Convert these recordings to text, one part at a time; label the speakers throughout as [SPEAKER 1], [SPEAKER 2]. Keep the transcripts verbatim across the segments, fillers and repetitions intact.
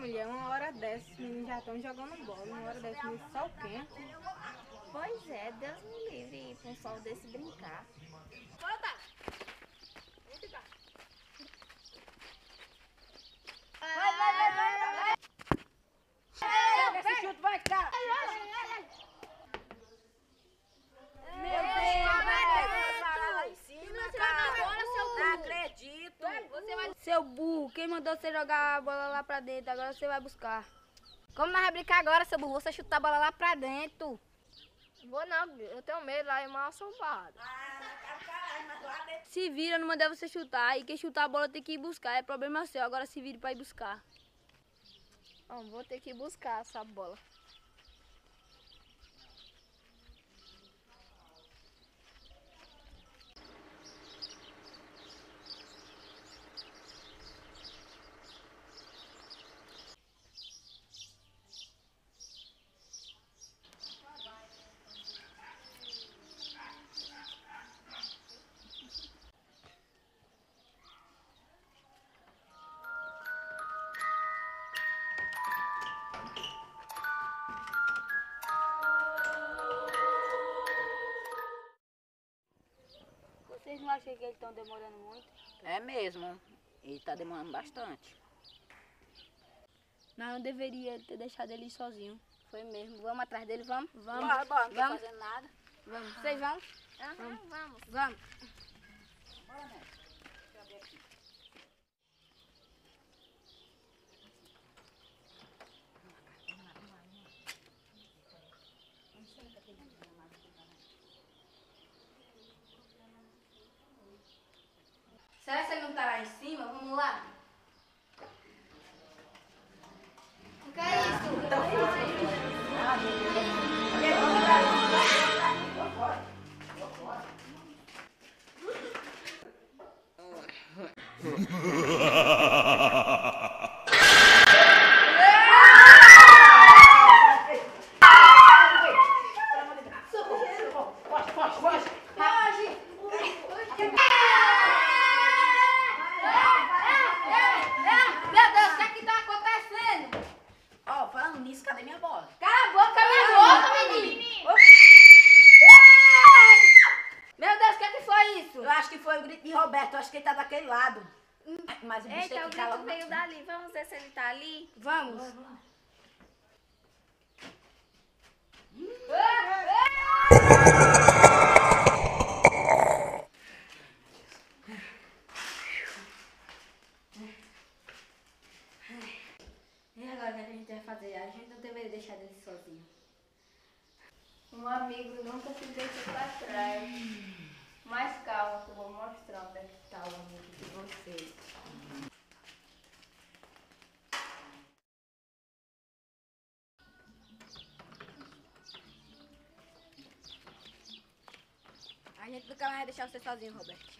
[SPEAKER 1] mulher, uma hora dessa, os meninos já estão jogando bola, uma hora dessa, nesse sol quente.
[SPEAKER 2] Pois é, Deus me livre ir pra um sol desse brincar.
[SPEAKER 3] Volta! Vem cá.
[SPEAKER 2] Vai, vai, vai, vai, vai!
[SPEAKER 3] Pega esse chute, vai, cara! Meu Deus, vai parar lá em cima, cara! Não acredito!
[SPEAKER 2] Você vai...
[SPEAKER 4] Seu burro, quem mandou você jogar a bola lá pra dentro? Agora você vai buscar.
[SPEAKER 2] Como nós vamos brincar agora, seu burro? Você chutar a bola lá pra dentro.
[SPEAKER 1] Vou não, eu tenho medo lá, é mal assombrado.
[SPEAKER 4] Se vira, não mandei você chutar. E quem chutar a bola tem que ir buscar. É problema seu. Agora se vire pra ir buscar.
[SPEAKER 1] Bom, vou ter que ir buscar essa bola.
[SPEAKER 4] Vocês não acham que eles estão demorando muito?
[SPEAKER 3] É mesmo, ele tá demorando bastante.
[SPEAKER 4] Nós não deveria ter deixado ele sozinho.
[SPEAKER 2] Foi mesmo. Vamos atrás dele, vamos?
[SPEAKER 4] Vamos.
[SPEAKER 3] Bora, bora, não tô
[SPEAKER 4] Vamos.
[SPEAKER 3] fazendo nada.
[SPEAKER 4] Vamos. Vocês vão?
[SPEAKER 2] Aham, vamos.
[SPEAKER 4] Vamos.
[SPEAKER 3] Bora, né? Deixa eu abrir aqui.
[SPEAKER 4] Será que ele não tá lá em cima? Vamos lá. O que é isso? Meu Deus, o que é que tá acontecendo?
[SPEAKER 3] Ó, falando nisso, cadê minha bola?
[SPEAKER 4] Cala a boca, minha boca, menino! Meu Deus, o que é que foi isso?
[SPEAKER 3] Eu acho que foi o grito de Roberto, eu acho que ele tá daquele lado. Mas o bicho tem
[SPEAKER 2] Eita, o
[SPEAKER 3] que ficar
[SPEAKER 2] grito
[SPEAKER 3] logo
[SPEAKER 2] veio
[SPEAKER 3] na-
[SPEAKER 2] dali. Vamos ver se ele tá ali.
[SPEAKER 4] Vamos. E agora o que a gente vai fazer? A gente não deveria deixar ele sozinho.
[SPEAKER 1] Um amigo nunca se deixa pra trás. Mas calma, que eu vou mostrar onde é que tá o amigo de vocês.
[SPEAKER 4] A gente nunca mais vai deixar você sozinho, Roberto.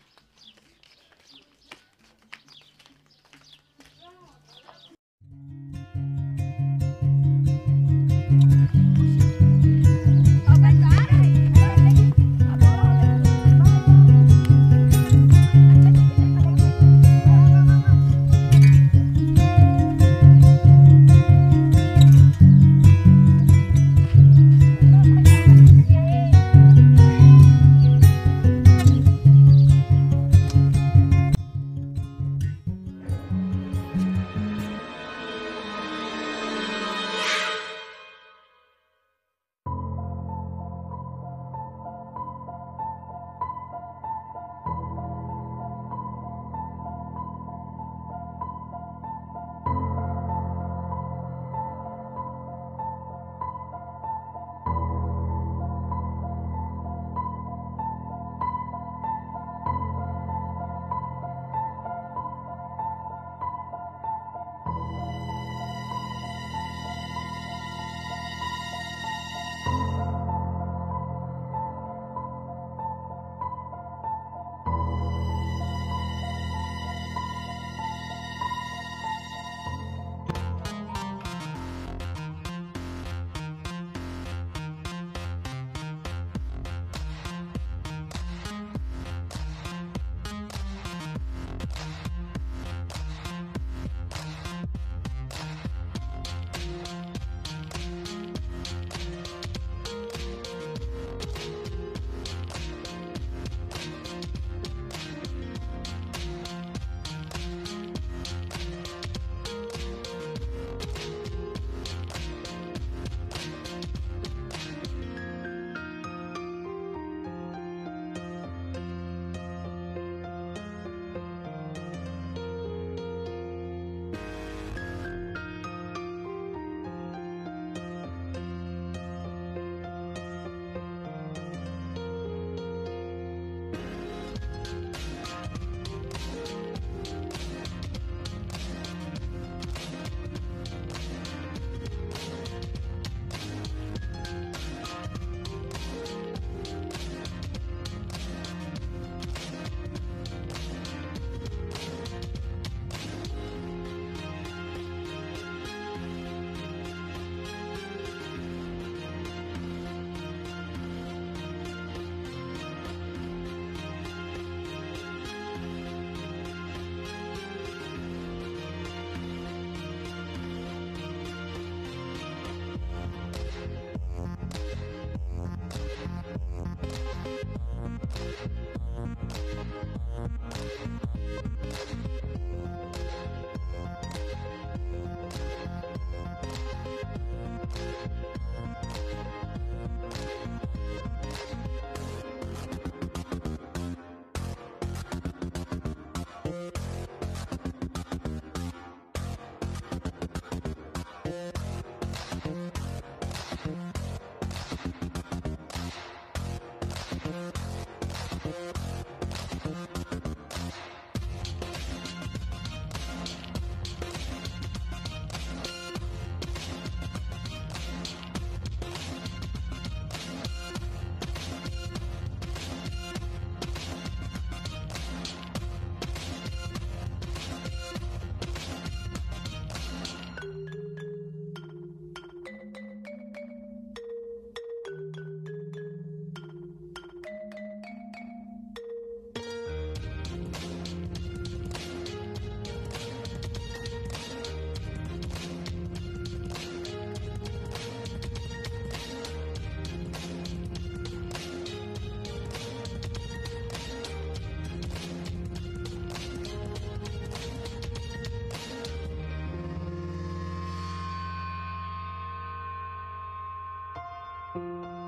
[SPEAKER 1] Tchau.